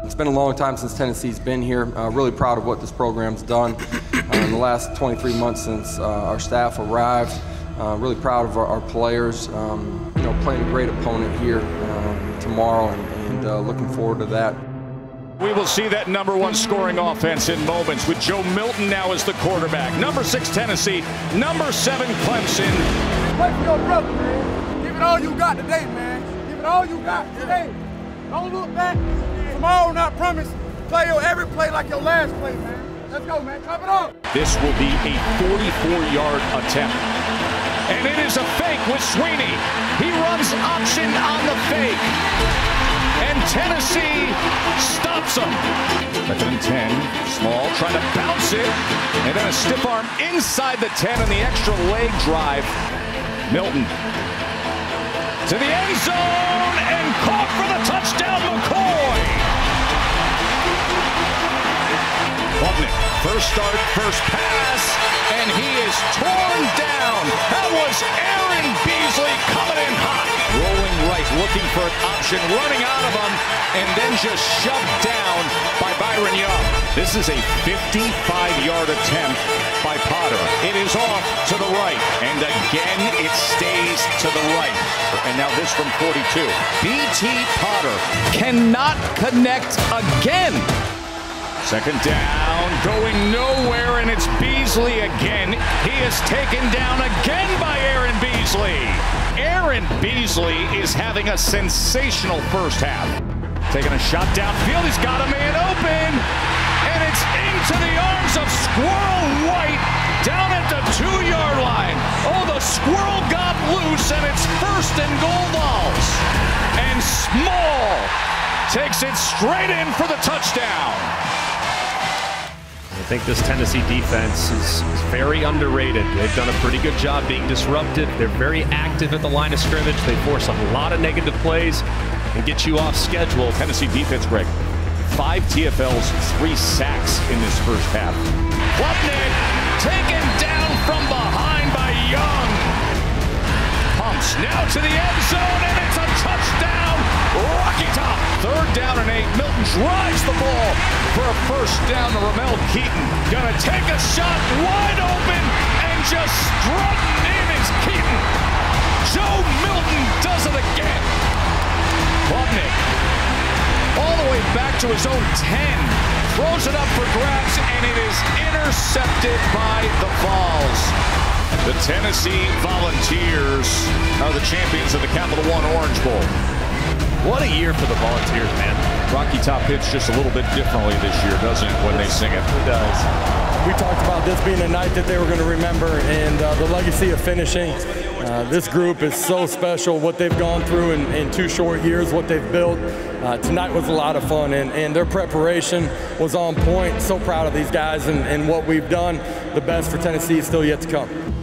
It's been a long time since Tennessee's been here. Really proud of what this program's done in the last 23 months since our staff arrived. Really proud of our players. Playing a great opponent here tomorrow, and looking forward to that. We will see that #1 scoring offense in moments with Joe Milton now as the quarterback. Number 6 Tennessee, number 7 Clemson. Play for your brother, man. Give it all you got today, man. Give it all you got today. Don't look back. Tomorrow not promised. Play every play like your last play, man. Let's go, man. Chop it up. This will be a 44-yard attempt. And it is a fake with Sweeney. He runs option on the fake. And Tennessee stops him. 2nd and 10. Small trying to bounce it. And then a stiff arm inside the 10 and the extra leg drive. Milton to the end zone and caught for the touchdown, McCoy. Klubnik, first start, first pass, and he is torn down. That was Aaron Beasley coming in hot. Rolling right, looking for an option, running out of him, and then just shoved down by Byron Young. This is a 55-yard attempt by Potter. It is off to the right, and again it stays to the right. And now this from 42. B.T. Potter cannot connect again. 2nd down, going nowhere, and it's Beasley again. He is taken down again by Aaron Beasley. Aaron Beasley is having a sensational first half. Taking a shot downfield, he's got a man open, and it's into the arms of Squirrel White down at the 2-yard line. Oh, the Squirrel got loose, and it's 1st and goal balls. And Small takes it straight in for the touchdown. I think this Tennessee defense is very underrated. They've done a pretty good job being disruptive. They're very active at the line of scrimmage. They force a lot of negative plays and get you off schedule. Tennessee defense, Greg. 5 TFLs, 3 sacks in this first half. Klubnik taken down from behind by Young. Pumps now to the end zone, and it's a touchdown. Rocky Top. 3rd down and 8. Milton drives the ball for a first down to Ramel Keaton. Gonna take a shot wide open, and just strutting in is Keaton. Joe Milton does it again. Klubnik all the way back to his own 10. Throws it up for grabs, and it is intercepted by the Vols. The Tennessee Volunteers are the champions of the Capital One Orange Bowl. What a year for the Volunteers, man. Rocky Top hits just a little bit differently this year, doesn't it, when they sing it? It does. We talked about this being a night that they were going to remember, and the legacy of finishing. This group is so special, what they've gone through in 2 short years, what they've built. Tonight was a lot of fun, and their preparation was on point. So proud of these guys and what we've done. The best for Tennessee is still yet to come.